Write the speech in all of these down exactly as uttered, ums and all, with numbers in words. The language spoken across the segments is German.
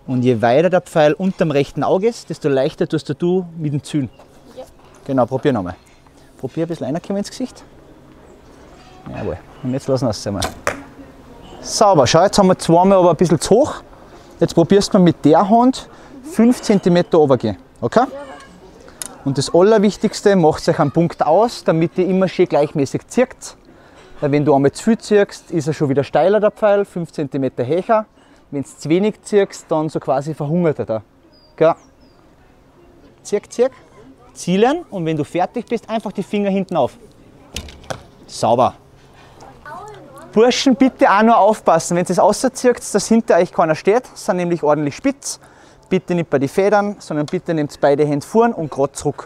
Und je weiter der Pfeil unterm rechten Auge ist, desto leichter tust du mit dem Zielen. Ja. Genau, probier nochmal. Probier ein bisschen reinkommen ins Gesicht. Jawohl. Und jetzt lassen wir es einmal. Sauber. Schau, jetzt haben wir zweimal aber ein bisschen zu hoch. Jetzt probierst du mit der Hand fünf Zentimeter runtergehen. Okay? Und das Allerwichtigste, macht euch einen Punkt aus, damit ihr immer schön gleichmäßig zieht. Weil wenn du einmal zu viel ziehst, ist er schon wieder steiler, der Pfeil, fünf Zentimeter höher. Wenn du zu wenig ziehst, dann so quasi verhungert er da. Gell? Zieh, zieh, zielen und wenn du fertig bist, einfach die Finger hinten auf. Sauber. Burschen, bitte auch nur aufpassen, wenn ihr es auszieht, dass hinter euch keiner steht, sind nämlich ordentlich spitz. Bitte nicht bei den Federn, sondern bitte nehmt beide Hände vorn und gerade zurück.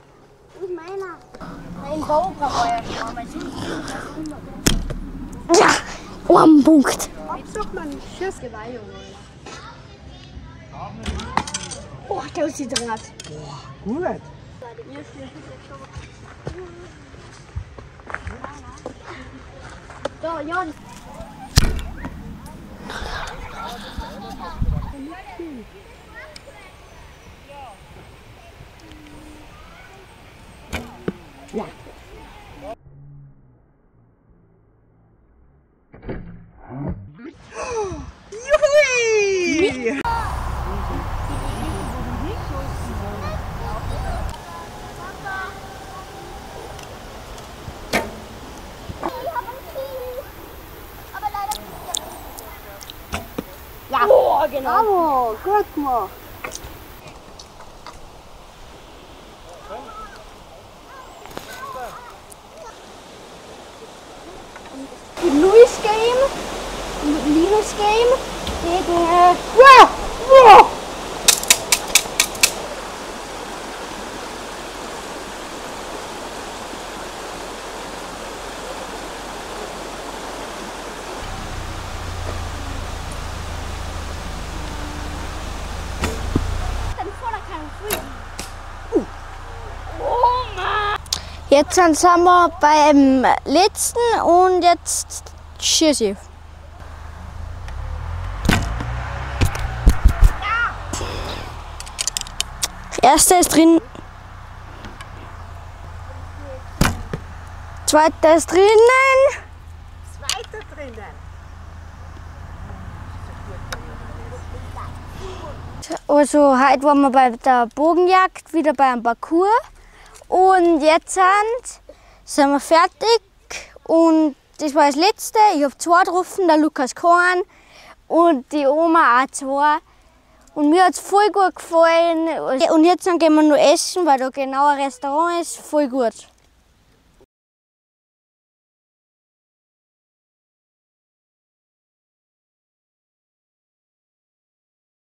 Ja, einen Punkt. Oh, der ist drin. Boah, gut. Da, ja. Ja. Juhui! Ja. Oh, genau. Oh, gut gemacht. Luis Game und Linus Game gegen äh, wow, wow. Jetzt sind wir beim letzten und jetzt schieße ich. Erster ist drin. Zweiter ist drinnen. Zweiter drinnen. Also heute waren wir bei der Bogenjagd wieder beim Parcours. Und jetzt sind, sind wir fertig und das war das letzte. Ich habe zwei getroffen, der Lukas Korn und die Oma auch zwei. Und mir hat es voll gut gefallen. Und jetzt gehen wir noch essen, weil da genau ein Restaurant ist, voll gut.